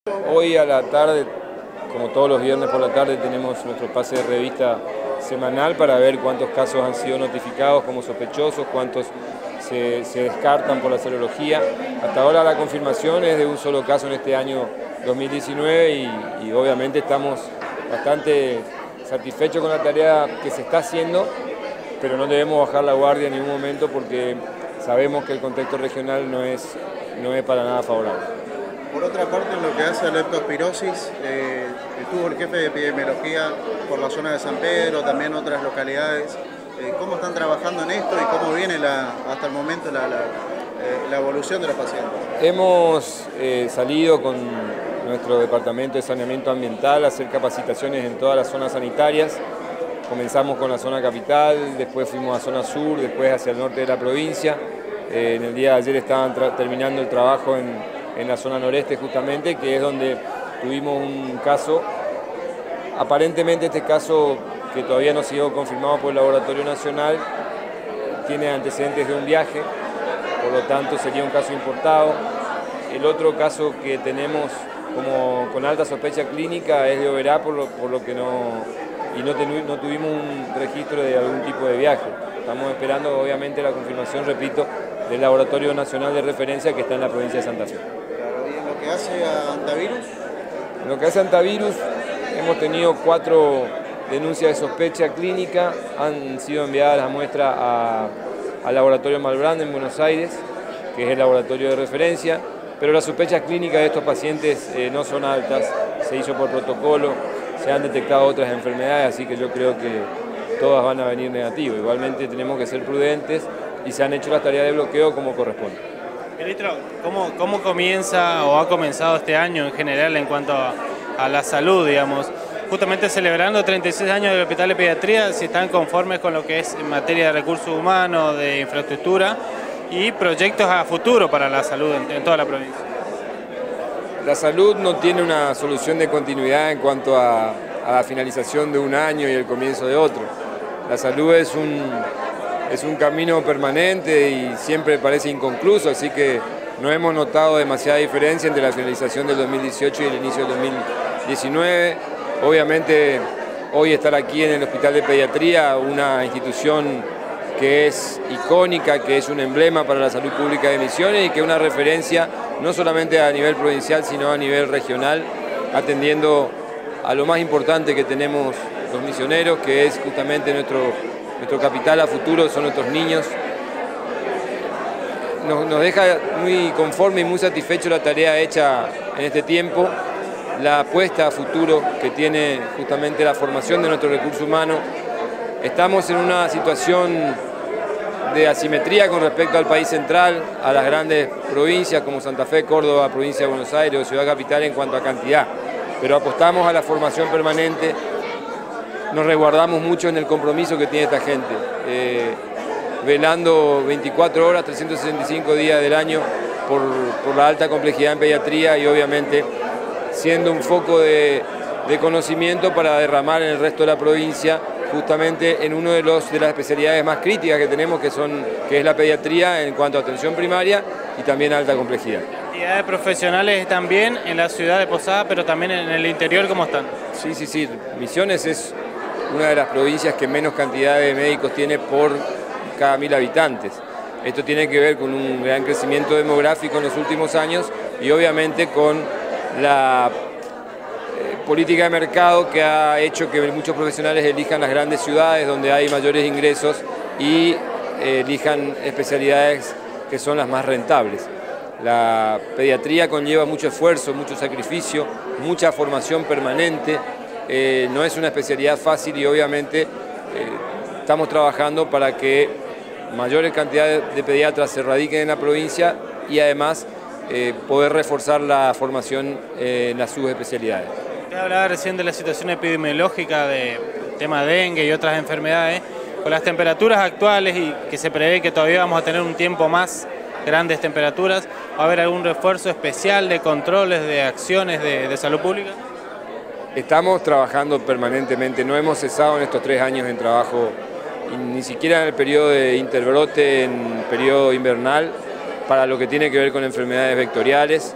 Hoy a la tarde, como todos los viernes por la tarde, tenemos nuestro pase de revista semanal para ver cuántos casos han sido notificados como sospechosos, cuántos se descartan por la serología. Hasta ahora la confirmación es de un solo caso en este año 2019 y obviamente estamos bastante satisfechos con la tarea que se está haciendo, pero no debemos bajar la guardia en ningún momento porque sabemos que el contexto regional no es para nada favorable. Por otra parte, en lo que hace a la leptospirosis, estuvo el jefe de epidemiología por la zona de San Pedro, también otras localidades. ¿Cómo están trabajando en esto y cómo viene hasta el momento la evolución de los pacientes? Hemos salido con nuestro departamento de saneamiento ambiental a hacer capacitaciones en todas las zonas sanitarias. Comenzamos con la zona capital, después fuimos a zona sur, después hacia el norte de la provincia. En el día de ayer estaban terminando el trabajo en la zona noreste justamente, que es donde tuvimos un caso. Aparentemente este caso, que todavía no ha sido confirmado por el Laboratorio Nacional, tiene antecedentes de un viaje, por lo tanto sería un caso importado. El otro caso que tenemos como con alta sospecha clínica es de Oberá, por lo que no tuvimos un registro de algún tipo de viaje. Estamos esperando obviamente la confirmación, repito, del Laboratorio Nacional de Referencia que está en la provincia de Santa Fe. ¿Y en lo que hace a antivirus? En lo que hace a antivirus, hemos tenido 4 denuncias de sospecha clínica, han sido enviadas las muestras al laboratorio Malbrand en Buenos Aires, que es el laboratorio de referencia, pero las sospechas clínicas de estos pacientes no son altas, se hizo por protocolo, se han detectado otras enfermedades, así que yo creo que todas van a venir negativas. Igualmente tenemos que ser prudentes y se han hecho las tareas de bloqueo como corresponde. Ministro, ¿cómo comienza o ha comenzado este año en general en cuanto a la salud, digamos? Justamente celebrando 36 años del Hospital de Pediatría, si están conformes con lo que es en materia de recursos humanos, de infraestructura y proyectos a futuro para la salud en toda la provincia. La salud no tiene una solución de continuidad en cuanto a la finalización de un año y el comienzo de otro. La salud es un camino permanente y siempre parece inconcluso, así que no hemos notado demasiada diferencia entre la finalización del 2018 y el inicio del 2019. Obviamente hoy estar aquí en el Hospital de Pediatría, una institución que es icónica, que es un emblema para la salud pública de Misiones y que es una referencia no solamente a nivel provincial sino a nivel regional, atendiendo a lo más importante que tenemos los misioneros, que es justamente nuestro capital a futuro, son nuestros niños. Nos deja muy conforme y muy satisfecho la tarea hecha en este tiempo, la apuesta a futuro que tiene justamente la formación de nuestro recurso humano. Estamos en una situación de asimetría con respecto al país central, a las grandes provincias como Santa Fe, Córdoba, provincia de Buenos Aires o Ciudad Capital en cuanto a cantidad, pero apostamos a la formación permanente. Nos resguardamos mucho en el compromiso que tiene esta gente, velando 24 horas, 365 días del año por la alta complejidad en pediatría y obviamente siendo un foco de conocimiento para derramar en el resto de la provincia, justamente en una de las especialidades más críticas que tenemos, que es la pediatría en cuanto a atención primaria y también alta complejidad. ¿Cantidad de profesionales también en la ciudad de Posada, pero también en el interior, cómo están? Sí. Misiones es una de las provincias que menos cantidad de médicos tiene por cada 1000 habitantes. Esto tiene que ver con un gran crecimiento demográfico en los últimos años y obviamente con la política de mercado que ha hecho que muchos profesionales elijan las grandes ciudades donde hay mayores ingresos y elijan especialidades que son las más rentables. La pediatría conlleva mucho esfuerzo, mucho sacrificio, mucha formación permanente. No es una especialidad fácil y obviamente estamos trabajando para que mayores cantidades de pediatras se radiquen en la provincia y además poder reforzar la formación en las subespecialidades. Usted hablaba recién de la situación epidemiológica de tema dengue y otras enfermedades. Con las temperaturas actuales y que se prevé que todavía vamos a tener un tiempo más grandes temperaturas, ¿va a haber algún refuerzo especial de controles, de acciones de salud pública? Estamos trabajando permanentemente, no hemos cesado en estos 3 años en trabajo, ni siquiera en el periodo de interbrote, en periodo invernal, para lo que tiene que ver con enfermedades vectoriales.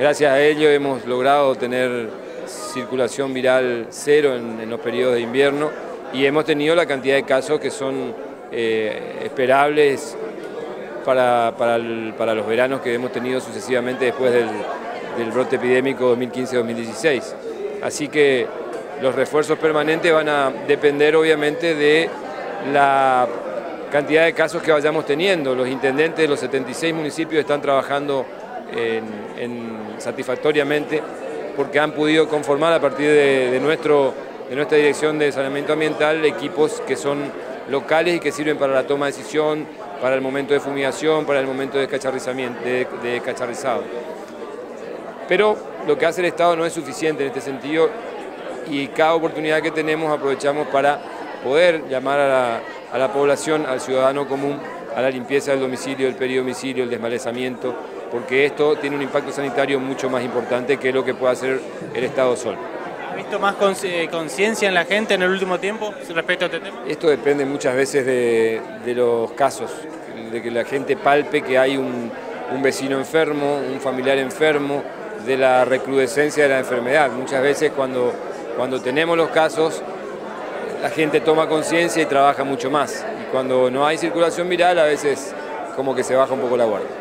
Gracias a ello hemos logrado tener circulación viral cero en los periodos de invierno y hemos tenido la cantidad de casos que son esperables para los veranos que hemos tenido sucesivamente después del brote epidémico 2015-2016. Así que los refuerzos permanentes van a depender obviamente de la cantidad de casos que vayamos teniendo. Los intendentes de los 76 municipios están trabajando satisfactoriamente porque han podido conformar a partir de nuestra dirección de saneamiento ambiental equipos que son locales y que sirven para la toma de decisión, para el momento de fumigación, para el momento de descacharrizado. Pero lo que hace el Estado no es suficiente en este sentido y cada oportunidad que tenemos aprovechamos para poder llamar a la población, al ciudadano común, a la limpieza del domicilio, del peridomicilio, el desmalezamiento, porque esto tiene un impacto sanitario mucho más importante que lo que puede hacer el Estado solo. ¿Ha visto más conciencia en la gente en el último tiempo respecto a este tema? Esto depende muchas veces de los casos, de que la gente palpe que hay un vecino enfermo, un familiar enfermo, de la recrudescencia de la enfermedad. Muchas veces cuando tenemos los casos, la gente toma conciencia y trabaja mucho más. Y cuando no hay circulación viral, a veces como que se baja un poco la guardia.